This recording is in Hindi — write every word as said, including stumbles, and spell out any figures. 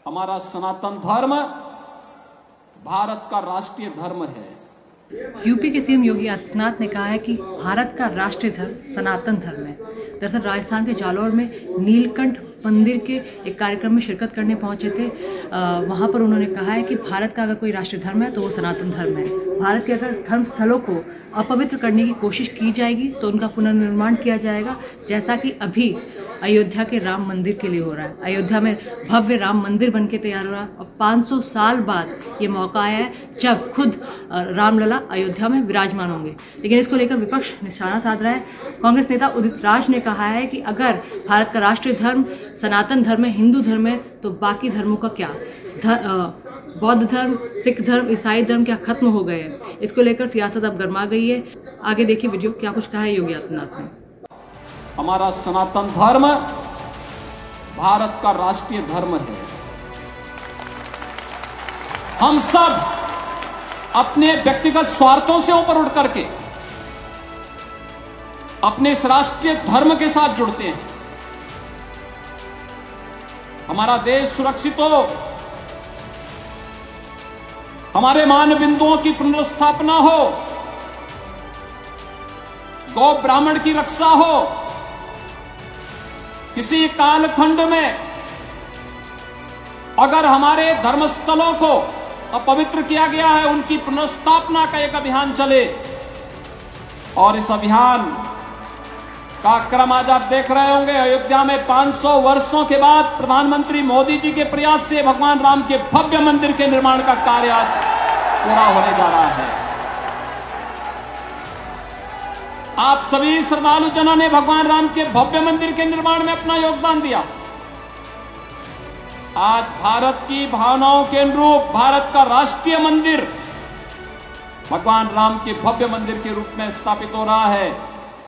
हमारा सनातन धर्म भारत का राष्ट्रीय धर्म है। यूपी के सीएम योगी आदित्यनाथ ने कहा है कि भारत का राष्ट्रीय धर्म सनातन धर्म है। दरअसल राजस्थान के जालौर में नीलकंठ मंदिर के एक कार्यक्रम में शिरकत करने पहुंचे थे। वहां पर उन्होंने कहा है कि भारत का अगर कोई राष्ट्रीय धर्म है तो वो सनातन धर्म है। भारत के अगर धर्म स्थलों को अपवित्र करने की कोशिश की जाएगी तो उनका पुनर्निर्माण किया जाएगा, जैसा कि अभी अयोध्या के राम मंदिर के लिए हो रहा है। अयोध्या में भव्य राम मंदिर बनके तैयार हो रहा है और पाँच सौ साल बाद ये मौका आया है जब खुद रामलला अयोध्या में विराजमान होंगे। लेकिन इसको लेकर विपक्ष निशाना साध रहा है। कांग्रेस नेता उदित राज ने कहा है कि अगर भारत का राष्ट्रीय धर्म सनातन धर्म है, हिंदू धर्म है, तो बाकी धर्मों का क्या? बौद्ध धर्म, सिख धर्म, ईसाई धर्म क्या खत्म हो गए हैं? इसको लेकर सियासत अब गर्मा गई है। आगे देखिए वीडियो, क्या कुछ कहा है योगी आदित्यनाथ ने। हमारा सनातन धर्म भारत का राष्ट्रीय धर्म है। हम सब अपने व्यक्तिगत स्वार्थों से ऊपर उठ करके अपने इस राष्ट्रीय धर्म के साथ जुड़ते हैं। हमारा देश सुरक्षित हो, हमारे मान बिंदुओं की पुनर्स्थापना हो, गौ ब्राह्मण की रक्षा हो, किसी कालखंड में अगर हमारे धर्मस्थलों को अपवित्र किया गया है, उनकी पुनर्स्थापना का एक अभियान चले। और इस अभियान का क्रम आज आप देख रहे होंगे। अयोध्या में पाँच सौ वर्षों के बाद प्रधानमंत्री मोदी जी के प्रयास से भगवान राम के भव्य मंदिर के निर्माण का कार्य आज पूरा होने जा रहा है। आप सभी श्रद्धालु जनों ने भगवान राम के भव्य मंदिर के निर्माण में अपना योगदान दिया। आज भारत की भावनाओं के अनुरूप भारत का राष्ट्रीय मंदिर भगवान राम के भव्य मंदिर के रूप में स्थापित हो रहा है।